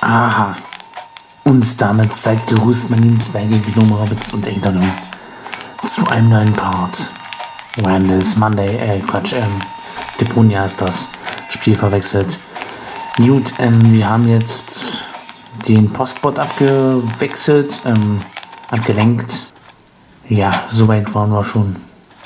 Aha. Und damit seid gegrüßt, meine lieben Zwerge, Gnome, Hobbits und Eltern, zu einem neuen Part. Randall's Monday, Deponia ist das Spiel verwechselt. Gut, wir haben jetzt den Postbot abgewechselt, abgelenkt. Ja, soweit waren wir schon.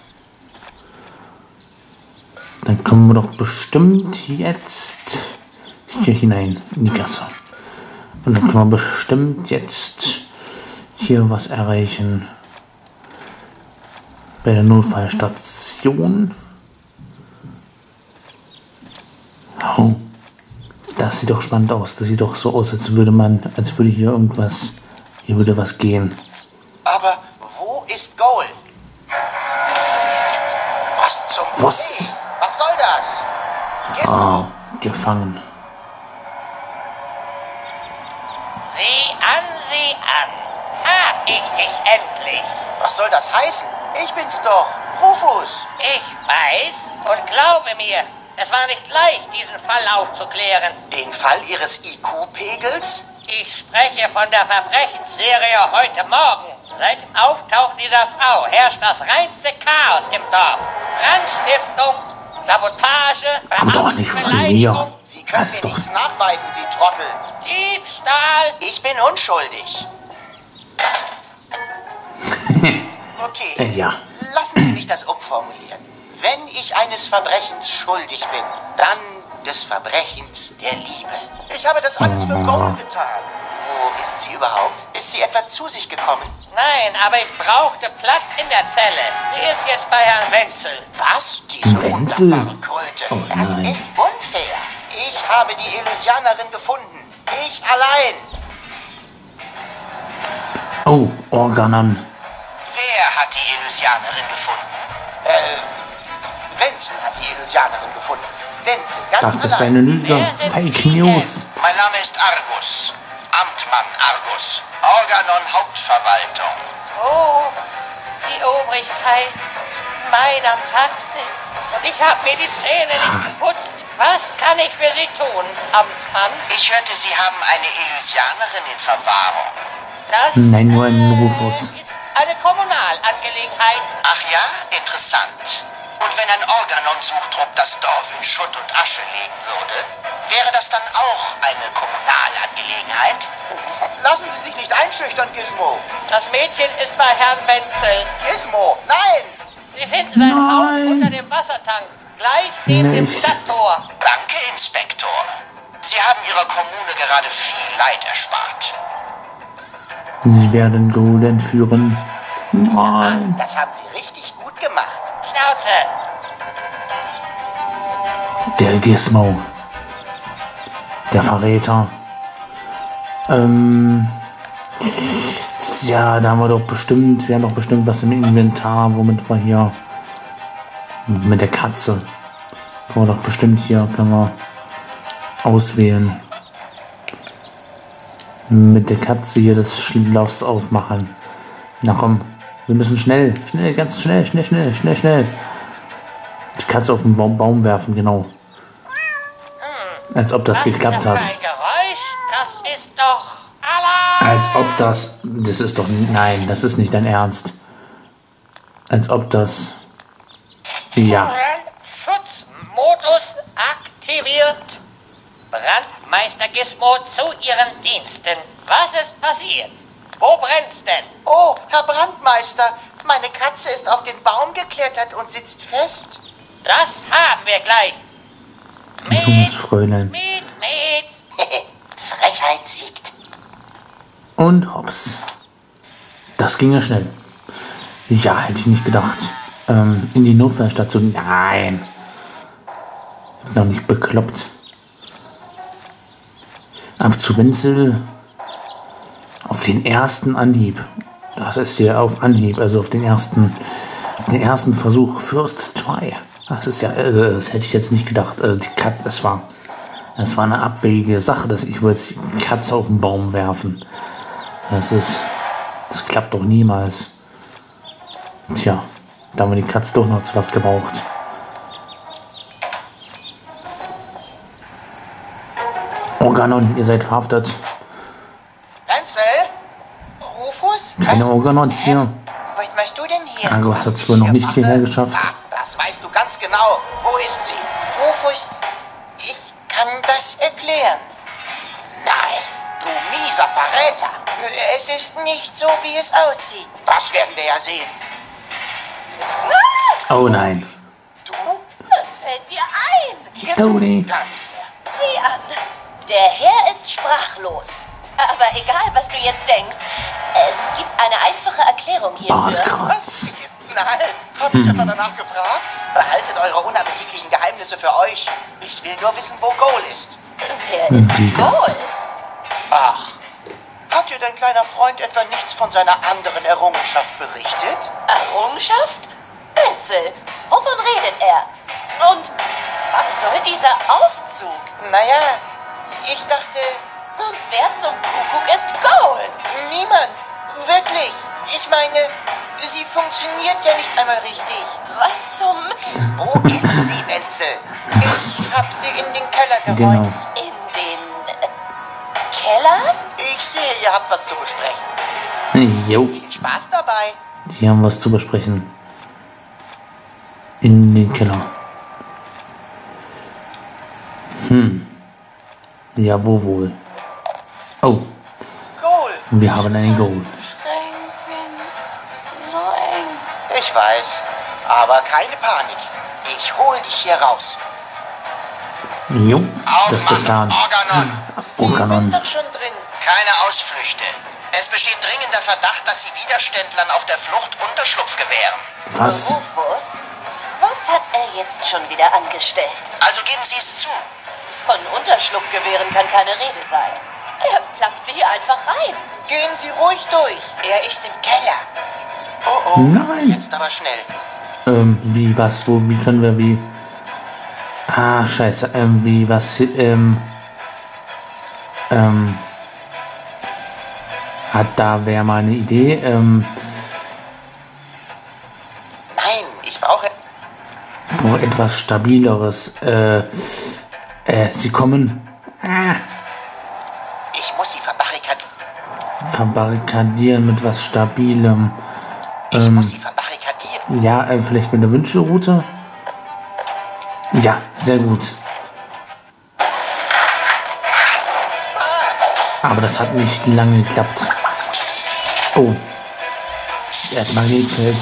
Dann kommen wir doch bestimmt jetzt hier hinein, in die Gasse. Und dann können wir bestimmt jetzt hier was erreichen. Bei der Notfallstation. Oh, das sieht doch spannend aus. Das sieht doch so aus, als würde hier irgendwas, hier würde was gehen. Aber wo ist Goal? Was zum... Was? Was soll das? Ah, gefangen. Sieh an. Hab ich dich endlich. Was soll das heißen? Ich bin's doch, Rufus. Ich weiß und glaube mir, es war nicht leicht, diesen Fall aufzuklären. Den Fall Ihres IQ-Pegels? Ich spreche von der Verbrechensserie heute Morgen. Seit dem Auftauchen dieser Frau herrscht das reinste Chaos im Dorf. Brandstiftung, Sabotage, Aber doch nicht von mir. Beleidigung, Sie können Das ist mir doch- nichts nachweisen, Sie Trottel. Diebstahl. Ich bin unschuldig. Okay, Ja. lassen Sie mich das umformulieren. Wenn ich eines Verbrechens schuldig bin, dann des Verbrechens der Liebe. Ich habe das alles für Goal getan. Wo ist sie überhaupt? Ist sie etwa zu sich gekommen? Nein, aber ich brauchte Platz in der Zelle. Sie ist jetzt bei Herrn Wenzel. Was? Diese Wenzel? wunderbare Kröte. Oh Das nein. ist unfair. Ich habe die Elysianerin gefunden. Ich allein. Oh, Organon. Wer hat die Elysianerin gefunden? Wenzel hat die Elysianerin gefunden. Wenzel, ganz Das ist allein. eine Lüge. Wer sind Fake Sie denn? News. Mein Name ist Argus. Amtmann Argus. Organon Hauptverwaltung. Oh, die Obrigkeit meiner Praxis. Und ich habe mir die Zähne nicht geputzt. Was kann ich für Sie tun, Amtmann? Ich hörte, Sie haben eine Elysianerin in Verwahrung. Das Nein, nur ein Rufus. ist eine Kommunalangelegenheit. Ach ja, interessant. Und wenn ein Organon-Suchtrupp das Dorf in Schutt und Asche legen würde, wäre das dann auch eine Kommunalangelegenheit? Lassen Sie sich nicht einschüchtern, Gizmo. Das Mädchen ist bei Herrn Wenzel. Gizmo, nein! Sie finden sein Haus Nein. unter dem Wassertank, gleich neben dem Nicht. Stadttor. Danke, Inspektor. Sie haben Ihrer Kommune gerade viel Leid erspart. Sie werden Gold entführen. Nein. Das haben Sie richtig gut gemacht. Schnauze! Der Gizmo. Der Verräter. Ja, da haben wir doch bestimmt, was im Inventar, womit wir hier mit der Katze. Können wir doch bestimmt hier, können wir auswählen. Mit der Katze hier das Schloss aufmachen. Na komm, wir müssen schnell, ganz schnell. Die Katze auf den Baum werfen, genau. Als ob das geklappt ist hat. das für ein Geräusch? Das ist doch Alarm! Als ob das ist doch, nein, das ist nicht dein Ernst. Als ob das, ja, Schutzmodus aktiviert. Brandmeister Gizmo zu Ihren Diensten. Was ist passiert? Wo brennt's denn? Oh, Herr Brandmeister, meine Katze ist auf den Baum geklettert und sitzt fest. Das haben wir gleich. ein junges Fräulein. Mietz. Frechheit siegt. Und hops. Das ging ja schnell. Ja, hätte ich nicht gedacht. In die Notfallstation, nein. Noch nicht bekloppt. Ab zu Wenzel. Auf den ersten Anhieb. Das ist hier auf Anhieb, also auf den ersten Versuch. First try. Das ist ja, das hätte ich jetzt nicht gedacht. Die Katze, das war eine abwegige Sache, dass ich wollte die Katze auf den Baum werfen. Das klappt doch niemals. Tja, da haben wir die Katze doch noch zu was gebraucht. Organon, ihr seid verhaftet. keine Organons hier. Was machst du denn hier? Argos hat Was es wohl noch ich nicht hier hierher mache? geschafft. Das weißt du ganz genau. Wo ist sie? Rufus, ich kann das erklären. Nein, du mieser Verräter. Es ist nicht so, wie es aussieht. Das werden wir ja sehen. Oh nein. Du? Was fällt dir ein? Toni. Da ist er. Sieh an. Der Herr ist sprachlos. Aber egal, was du jetzt denkst, es gibt eine einfache Erklärung hierfür. Bartkratz. Nein, hab ich etwa danach gefragt? Behaltet eure unappetitlichen Geheimnisse für euch. Ich will nur wissen, wo Goal ist. Wer ist Wie das? Goal? Ach, hat dir dein kleiner Freund etwa nichts von seiner anderen Errungenschaft berichtet? Errungenschaft? Wenzel, wovon redet er? Und was soll dieser Aufzug? Naja, ich dachte, Und wer zum Kuckuck ist Goal? niemand. Wirklich. Ich meine, sie funktioniert ja nicht einmal richtig. Was zum... Wo ist sie, Wenzel? Ich hab sie in den Keller Genau. geräumt. In den... Keller? Ich sehe, ihr habt was zu besprechen. Jo, Viel Spaß dabei. die haben was zu besprechen. In den Keller. Ja, wo wohl? Oh, Goal. wir haben einen Goal. Ich weiß, aber keine Panik. Ich hol dich hier raus. Jo, das ist der Plan. Organon. Sie Organon. sind doch schon drin. Keine Ausflüchte. Es besteht dringender Verdacht, dass Sie Widerständlern auf der Flucht Unterschlupf gewähren. Was? Rufus, was hat er jetzt schon wieder angestellt? Also geben Sie es zu. Von Unterschlupfgewehren kann keine Rede sein. Er platzte hier einfach rein. Gehen Sie ruhig durch. Er ist im Keller. Oh oh. Nein. Jetzt aber schnell. Wie, was, wo, wie können wir, wie? Ah, scheiße, wie, was, da wäre mal eine Idee, Nein, ich brauche... noch etwas stabileres, sie kommen, Ich muss Sie verbarrikadieren mit was Stabilem, Ich muss Sie verbarrikadieren. ja, vielleicht mit der Wünschelroute? Ja, sehr gut. Aber das hat nicht lange geklappt. Oh. Er hat Magnetfeld.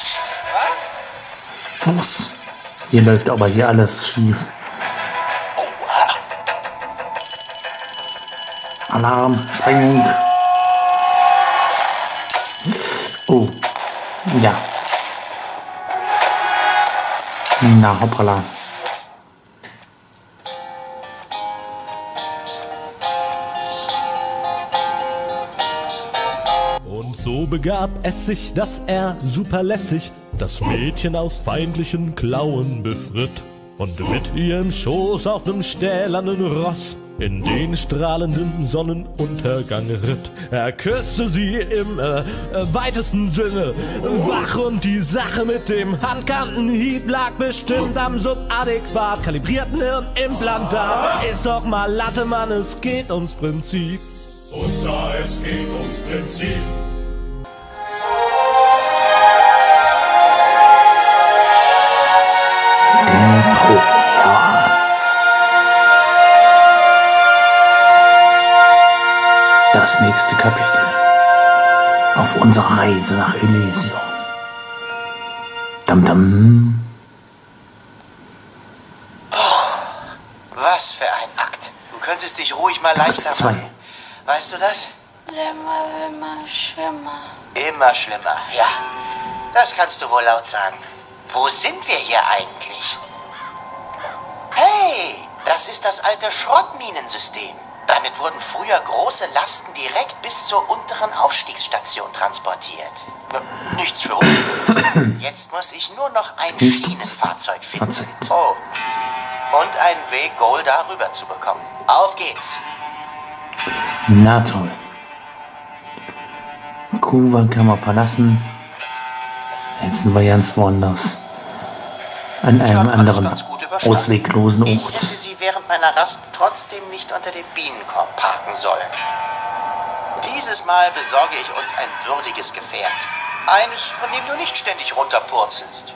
Was? Was? Hier läuft aber hier alles schief. Alarm, Sprengung. Oh. Ja. Na, hoppala. Und so begab es sich, dass er superlässig das Mädchen aus feindlichen Klauen befritt und mit ihr im Schoß auf nem stählernen Ross in den strahlenden Sonnenuntergang ritt. Er küsste sie im weitesten Sinne wach und die Sache mit dem Handkantenhieb lag bestimmt am subadäquat kalibrierten Hirnimplantat. Ist doch mal Latte, Mann, es geht ums Prinzip. Ussa, es geht ums Prinzip. Das nächste Kapitel auf unserer Reise nach Elysium. Dam dam. Was für ein Akt. Du könntest dich ruhig mal leichter zwei. machen. Weißt du das? Immer schlimmer. Immer schlimmer, ja. Das kannst du wohl laut sagen. Wo sind wir hier eigentlich? Hey, das ist das alte Schrottminensystem. Damit wurden früher große Lasten direkt bis zur unteren Aufstiegsstation transportiert. Nichts für uns. Jetzt muss ich nur noch ein Schienenfahrzeug finden. Oh, und einen Weg, Goal darüber zu bekommen. Auf geht's. Na toll. Kuva kann man verlassen. Jetzt sind wir ganz woanders. An einem anderen ausweglosen Ich Ort. hätte sie während meiner Rast trotzdem nicht unter dem Bienenkorb parken sollen. Dieses Mal besorge ich uns ein würdiges Gefährt. Eines, von dem du nicht ständig runterpurzelst.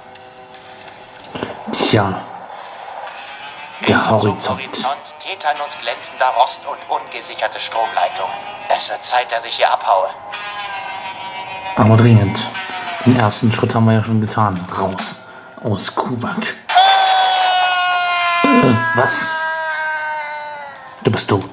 Tja. Bis Der zum Horizont. Horizont Tetanus glänzender Rost und ungesicherte Stromleitungen. Es wird Zeit, dass ich hier abhaue. Aber dringend. Den ersten Schritt haben wir ja schon getan. Raus. Aus Kuvak. Was? Du bist tot.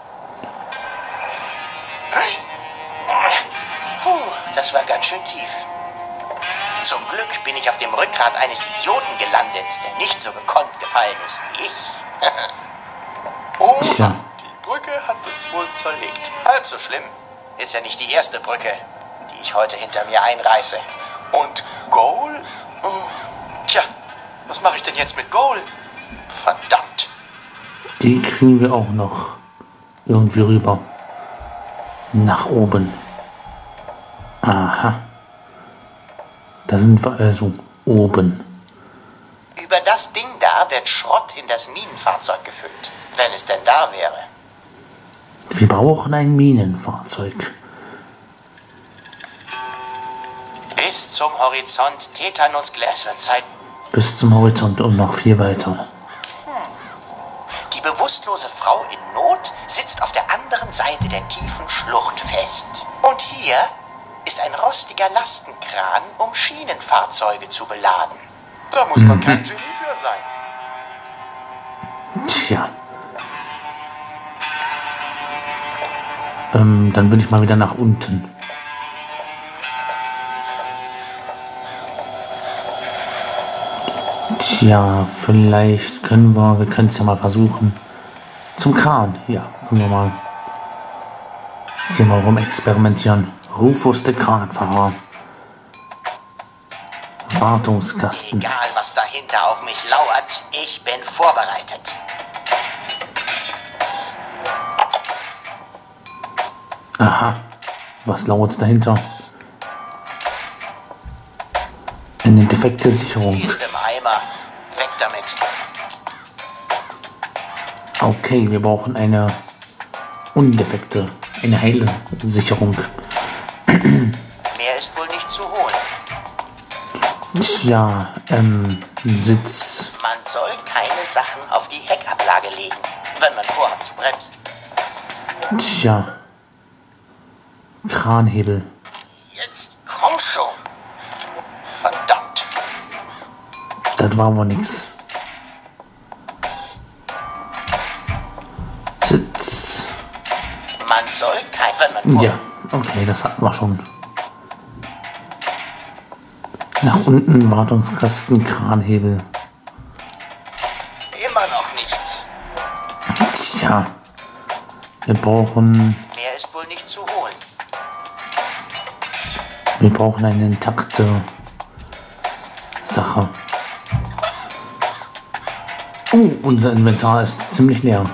Puh, das war ganz schön tief. Zum Glück bin ich auf dem Rückgrat eines Idioten gelandet, der nicht so gekonnt gefallen ist wie ich. Oh, Tja. die Brücke hat es wohl zerlegt. Halb so schlimm. Ist ja nicht die erste Brücke, die ich heute hinter mir einreiße. Und Goal? Tja, was mache ich denn jetzt mit Goal? Verdammt. Die kriegen wir auch noch irgendwie rüber. Nach oben. Aha. Da sind wir also oben. Über das Ding da wird Schrott in das Minenfahrzeug gefüllt. Wenn es denn da wäre. Wir brauchen ein Minenfahrzeug. Bis zum Horizont Tetanusglas wird Zeit. Bis zum Horizont und noch viel weiter. Die bewusstlose Frau in Not sitzt auf der anderen Seite der tiefen Schlucht fest. Und hier ist ein rostiger Lastenkran, um Schienenfahrzeuge zu beladen. Da muss man kein Genie für sein. Tja. Dann würde ich mal wieder nach unten. Tja, vielleicht können wir können es ja mal versuchen. Zum Kran, ja, können wir mal hier mal rumexperimentieren. Rufus der Kranfahrer. Wartungskasten. Egal, was dahinter auf mich lauert, ich bin vorbereitet. Aha, was lauert dahinter? Eine defekte Sicherung. Die ist im Eimer. Weg damit. Okay, wir brauchen eine undefekte, eine heile Sicherung. Mehr ist wohl nicht zu holen. Tja, Sitz. Man soll keine Sachen auf die Heckablage legen, wenn man vorhat zu bremsen. Tja. Kranhebel. Jetzt komm schon. Verdammt. Das war wohl nix. Sitz. Man soll kein, wenn man vorhat. Ja, okay, das hatten wir schon. Nach unten, Wartungskasten, Kranhebel. Immer noch nichts. Tja. Wir brauchen Mehr ist wohl nicht zu holen. eine intakte Sache. Unser Inventar ist ziemlich leer.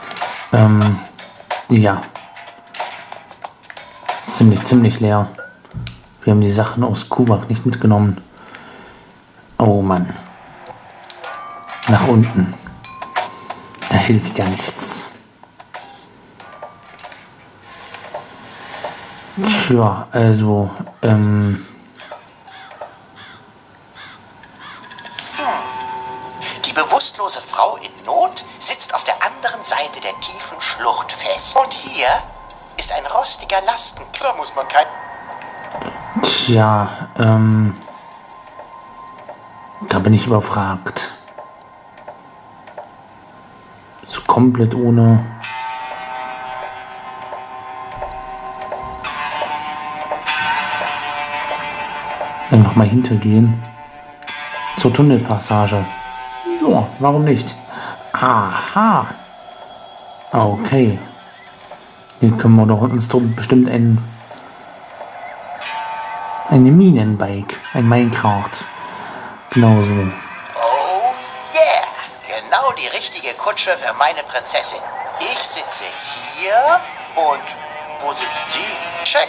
Ja. Ziemlich leer. Wir haben die Sachen aus Kuvak nicht mitgenommen. Oh Mann. Nach unten. Da hilft ja nichts. Tja, also, Die bewusstlose Frau in Not sitzt auf der anderen Seite der tiefen Schlucht fest. Und hier ist ein rostiger Lastenkran. Da muss man kein... tja, da bin ich überfragt. So komplett ohne. Einfach mal hintergehen. Zur Tunnelpassage. Ja, warum nicht? Aha. Okay. Hier können wir doch uns doch bestimmt eine Minenbike, ein Minecraft. Genau so. Oh yeah! Genau die richtige Kutsche für meine Prinzessin. Ich sitze hier und... Wo sitzt sie? Check.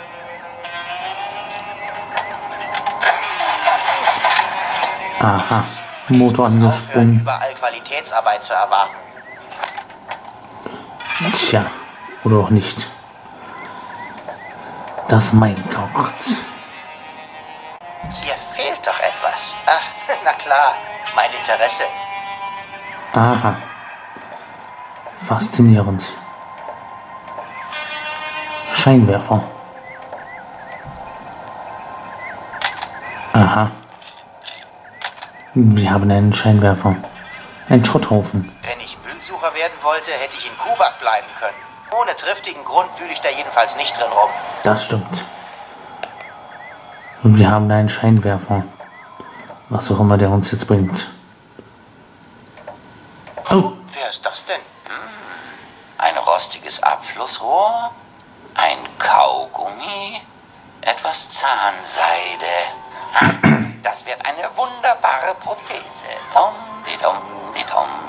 Aha. Motor Aufhören, angesprungen. überall Qualitätsarbeit zu erwarten. Tja. Oder auch nicht. das Minecart. Hier fehlt doch etwas. Ach, na klar, mein Interesse. Aha. Faszinierend. Scheinwerfer. Aha. Wir haben einen Scheinwerfer. Ein Schrotthaufen. Wenn ich Müllsucher werden wollte, hätte ich in Kubak bleiben können. Ohne triftigen Grund wühle ich da jedenfalls nicht drin rum. Das stimmt. Wir haben einen Scheinwerfer. Was auch immer der uns jetzt bringt. Oh. Wer ist das denn? Ein rostiges Abflussrohr? Ein Kaugummi? Etwas Zahnseide? Das wird eine wunderbare Prothese. Tom, di tom, di tom.